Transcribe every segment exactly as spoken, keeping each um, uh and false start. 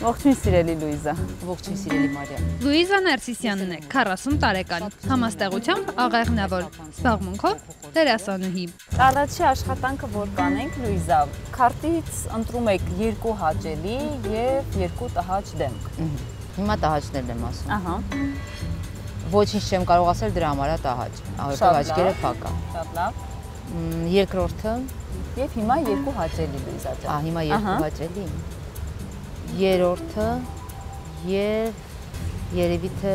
Ողջույն սիրելի Լուիզա։ Ողջույն սիրելի Մարիամ։ Լուիզա Ներսիսյանն է, քառասուն տարեկան, համաստեղությամբ աղեղնավոր, զբաղմունքով դերասանուհի։ Առաջի աշխատանքը, որ կանենք, Լուիզա, քարտից ընտրում եք երկու հաճելի եւ երկու տհաճ դեմք։ Հիմա տհաճներն եմ ասում։ Ահա։ Ոչինչ չեմ կարող ասել դրա համար է տհաճ։ Որտեղ աչքերը փակ է։ Շատ լավ։ Երկրորդը եւ հիմա երկու հաճելի Լուիզա ջան։ Ահա, հիմա երկու հաճելի։ Երրորդը եւ երևի թե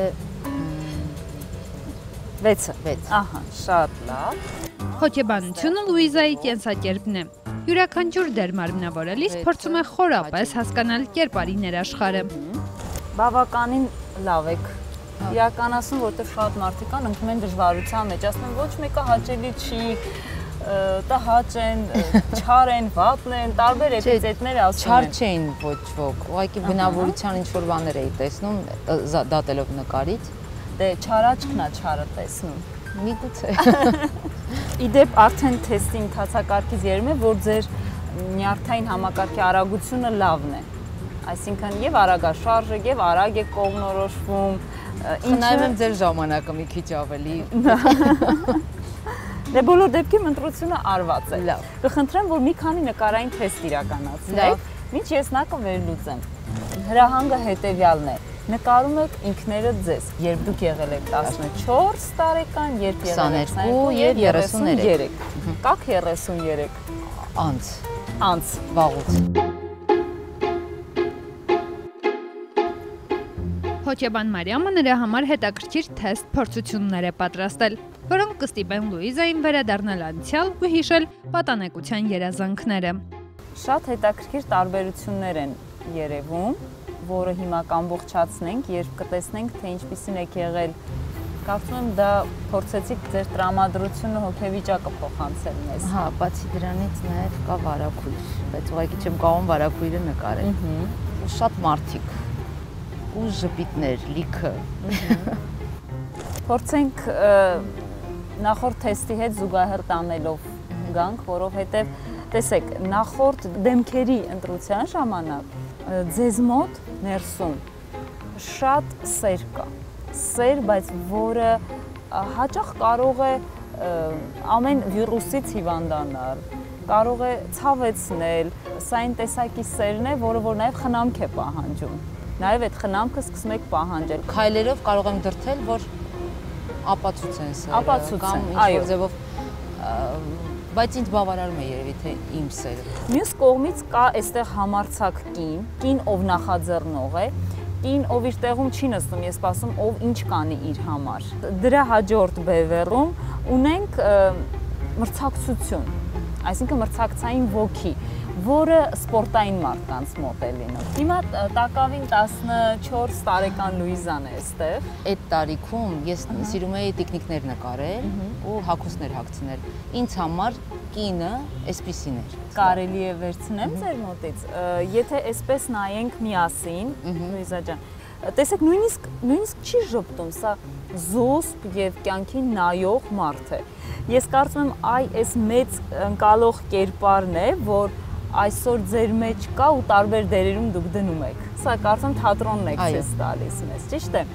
վեցը։ վեց։ Ահա, շատ լավ։ Հոգեբանությունը Լուիզայի կենսակերպն է։ Յուրաքանչյուր դեր մարմնավորելիս փորձում է խորապես հասկանալ կերպարի ներաշխարը։ Բավականին լավ եք իրականացում, որտեղ շատ մարդիկ կան ընկնում են դժվարության մեջ, ասում են ոչ մեկը հաճելի չի, տհաճ են, չար են, վատն են, տարբեր էպիթետներ ասում են։ Չար չէին ոչ ոք, ուղղակի բնավորության ինչ-որ բաներ էի տեսնում, դատելով նկարից։ Դե չարաճկն է չարը տեսնում։ Միգուցե։ Իդեպ արդեն թեստի ընթացակարգից երևում է, որ ձեր նյարդային համակարգի արագությունը լավն է։ Այսինքն եւ արագաշարժը, եւ արագ է կողմնորոշվում։ Խնայում եմ ձեր ժամանակը մի քիչ ավելի։ Դե բոլոր դեպքերում ընտրությունը արված է։ Լավ։ Կխնդրեմ, որ մի քանի նկարային թեստ իրականացնեք, ինչ ես նա կվերլուծեմ։ Հրահանգը հետեւյալն է։ Նկարում եք ինքներդ ձեզ, երբ դուք եղել եք տասնչորս տարեկան, երբ եղել եք քսաներկու եւ երեսուններեք։ Կաք երեսուներեք։ Անց։ Անց։ Վաղուց։ Հոգեբան Մարիամը նրա համար հետաքրքիր թեստ փորձություններ է պատրաստել, որոնք կստիպեն Լուիզային վերադառնալ անցյալ ու հիշել պատանեկության երազանքները։ Շատ հետաքրքիր տարբերություններ են երևում, որը հիմա կամբողջացնենք, երբ կտեսնենք, թե ինչպիսին եք եղել։ Կարծում եմ դա փորձեցիք ձեր տրամադրությունը, հոգեվիճակը փոխանցել մեզ։ Հա, բացի դրանից նաև կա վարակույր, բայց ուղղակի չեմ կարող վարակույրը նկարել։ Շատ մարդիկ ու ժպիտներ, լիքը։ Փորձենք նախորդ թեստի հետ զուգահեռ տանելով գանք, որովհետև տեսեք, նախորդ դեմքերի ընտրության ժամանակ ձեզ մոտ ներսում շատ սեր կա։ Սեր, բայց որը հաճախ կարող է ամեն վիրուսից հիվանդանալ, կարող է ցավեցնել, սա այն տեսակի սերն է, որը որ նաև խնամք է պահանջում։ Նաև այդ խնամքը սկսում եք պահանջել։ Քայլերով կարող եմ դրթել, որ ապացուցեն սերը։ Ապացուցեն, այո։ Կամ ինչ-որ ձևով, բայց ինձ բավարարում է երևի թե իմ սերը։ Մյուս կողմից կա այստեղ համարձակ կին, կին ով նախաձեռնող է, կին ով իր տեղում չի նստում, ես սպասում ով ինչ կանի իր համար։ Դրա հաջորդ բևեռում ունենք մրցակցություն, այսինքն մրցակցային ոգի, որը սպորտային մարդկանց մոտ է լինում։ Հիմա տակավին տասնչորս տարեկան Լուիզան է այստեղ։ Այդ տարիքում ես սիրում էի տիկնիկներ նկարել ու հագուստներ հագցնել։ Ինձ համար կինը այսպիսին էր։ Կարելի է վերցնեմ ձեր մոտից։ Եթե այսպես նայենք միասին, Լուիզա ջան, տեսեք, նույնիսկ նույնիսկ չի ժպտում, սա զուսպ եւ կյանքին նայող մարդ է։ Ես կարծում եմ այ այս մեծ ընկալող կերպարն է, որ այսօր ձեր մեջ կա ու տարբեր դերերում դուք դնում եք։ Սա կարծում թատրոնն եք ցես տալիս մեզ, ճիշտ է։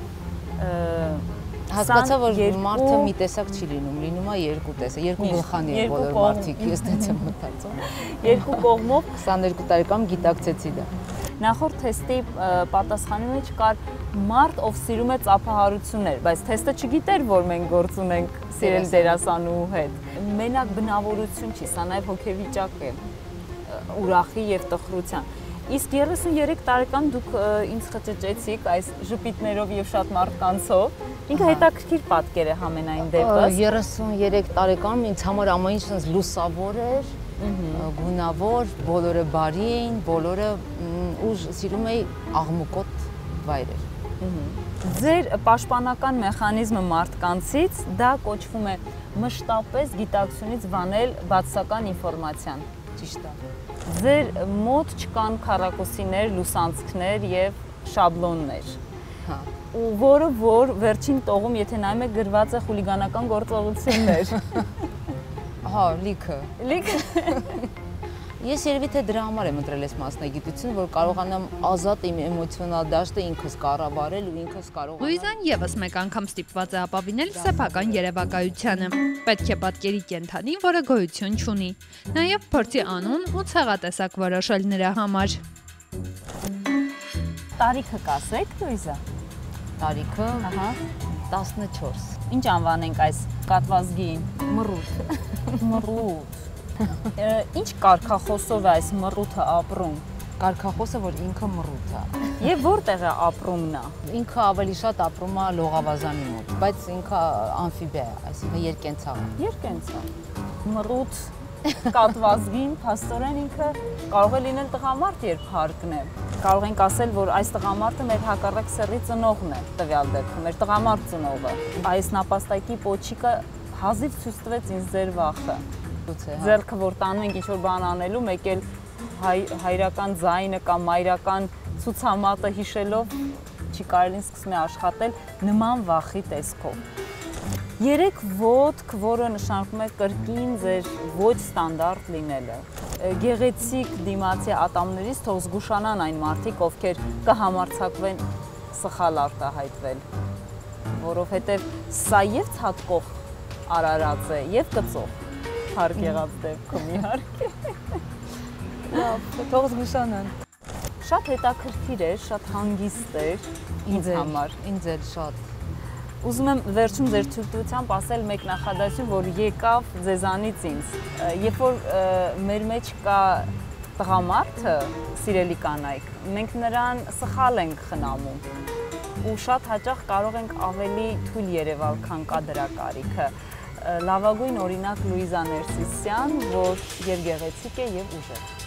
Հասկացա, որ մարդը մի տեսակ չի լինում, լինում է երկու տեսակ, երկու գլխանի է բոլոր մարդիկ, ես դից եմ մտածում։ Երկու կողմով քսաներկու տարեկան գիտակցեցի դա։ Նախորդ թեստի պատասխանի մեջ կար մարդ, ով սիրում է ծափահարություններ, բայց թեստը չգիտեր, որ մենք գործ ունենք սիրել դերասանու հետ։ Մենակ բնավորություն չի, սա նաև հոգեվիճակ է, ուրախի եւ տխրության։ Իսկ երեսուներեք տարեկան դուք ինձ խճճեցիք այս ժպիտներով եւ շատ մարդկանցով։ Ինքը հետաքրքիր պատկեր է համենայն դեպս։ երեսուներեք տարեկան ինձ համար ամեն ինչ այնպես լուսավոր էր, գունավոր, բոլորը բարի էին, բոլորը ու սիրում էի աղմուկոտ վայրեր։ Ձեր պաշտպանական մեխանիզմը մարդկանցից դա կոչվում է մշտապես գիտակցությունից վանել բացասական ինֆորմացիան։ Ճիշտ է։ Ձեր մոտ չկան քառակուսիներ, լուսանցքներ եւ շաբլոններ։ Հա։ Ու որը որ վերջին տողում, եթե նայում եք, գրված է խուլիգանական գործողություններ։ Հա, լիքը։ Լիքը։ Ես երևի թե դրա համար եմ ընտրել այս մասնագիտությունը, որ կարողանամ ազատ իմ էմոցիոնալ դաշտը ինքս կառավարել ու ինքս կարողանամ։ Լուիզան եւս մեկ անգամ ստիպված է ապավինել սեփական երևակայությանը։ Պետք է պատկերի կենդանի, որը գոյություն չունի։ Նաեւ փորձի անուն ու ցեղատեսակ որոշել նրա համար։ Տարիքը կասեք, Լուիզա։ Տարիքը Ահա, տասնչորս։ ինչ անվանենք այս կատվազգին։ Մռութ։ Մռութ։ Ինչ կարգախոսով է այս մռութը ապրում։ Կարգախոսը, որ ինքը մռութ է։ Եվ որտեղ է ապրում նա։ Ինքը ավելի շատ ապրում է լողավազանի մոտ, բայց ինքը ամֆիբիա է, այսինքն երկենցաղ է։ Երկենցա։ Մռութ կատվազգին, փաստորեն ինքը կարող է լինել տղամարդ, երբ հարկն է։ Կարող ենք ասել, որ այս տղամարդը մեր հակառակ սեռի ծնողն է, տվյալ դեպքում, մեր տղամարդ ծնողը։ Այս նապաստակի պոչիկը հազիվ ցույց տվեց ինձ ձեր վախը։ Ձեռքը որ տանում ենք ինչ-որ բան անելու, մեկ էլ հայրական ձայնը կամ մայրական ցուցամատը հիշելով չի կարելի սկսում է աշխատել նման վախի տեսքով։ Երեք ոտք, որը նշանակում է կրկին ձեր ոչ ստանդարտ լինելը։ Գեղեցիկ դիմացի ատամներից թող զգուշանան այն մարդիկ, ովքեր կհամարձակվեն սխալ արտահայտվել, որովհետև սա եւ ցածկող արարած է եւ կծող հարկ եղած դեպքում իհարկե։ Լավ, թող զգուշանան։ Շատ հետաքրքիր էր, շատ հանգիստ էր ինձ համար։ Ինձ էլ շատ։ Ուզում եմ վերջում ձեր թույլտվությամբ ասել մեկ նախադասություն, որ եկավ ձեզանից ինձ։ Երբ որ մեր մեջ կա տղամարդը, սիրելի կանայք, մենք նրան սխալ ենք խնամում ու շատ հաճախ կարող ենք ավելի թույլ երևալ, քան կա դրա կարիքը։ Լավագույն օրինակ Լուիզա Ներսիսյան, որ եւ գեղեցիկ է եւ ուժեղ։